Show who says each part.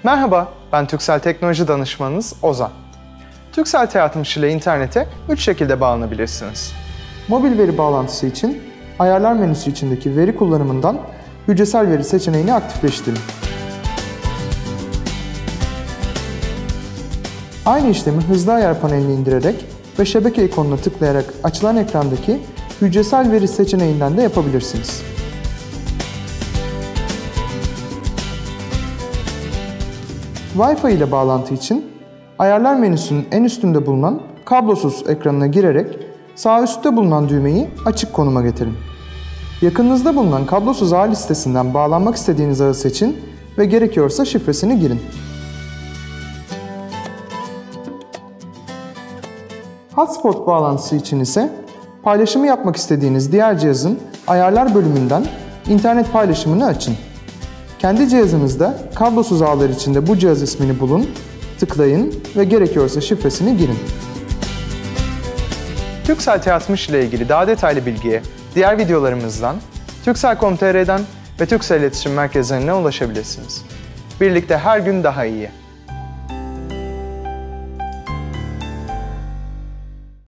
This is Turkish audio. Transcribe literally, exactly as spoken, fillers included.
Speaker 1: Merhaba, ben Turkcell Teknoloji Danışmanınız Ozan. Turkcell T altmış ile internete üç şekilde bağlanabilirsiniz. Mobil veri bağlantısı için ayarlar menüsü içindeki veri kullanımından hücresel veri seçeneğini aktifleştirin. Aynı işlemi hızlı ayar panelini indirerek ve şebeke ikonuna tıklayarak açılan ekrandaki hücresel veri seçeneğinden de yapabilirsiniz. Wi-Fi ile bağlantı için ayarlar menüsünün en üstünde bulunan kablosuz ekranına girerek sağ üstte bulunan düğmeyi açık konuma getirin. Yakınınızda bulunan kablosuz ağ listesinden bağlanmak istediğiniz ağı seçin ve gerekiyorsa şifresini girin. Hotspot bağlantısı için ise paylaşımı yapmak istediğiniz diğer cihazın ayarlar bölümünden internet paylaşımını açın. Kendi cihazınızda kablosuz ağlar içinde bu cihaz ismini bulun, tıklayın ve gerekiyorsa şifresini girin. Turkcell T altmış ile ilgili daha detaylı bilgiye diğer videolarımızdan, turkcell nokta com nokta tr'den ve Turkcell İletişim Merkezlerine ulaşabilirsiniz. Birlikte her gün daha iyi.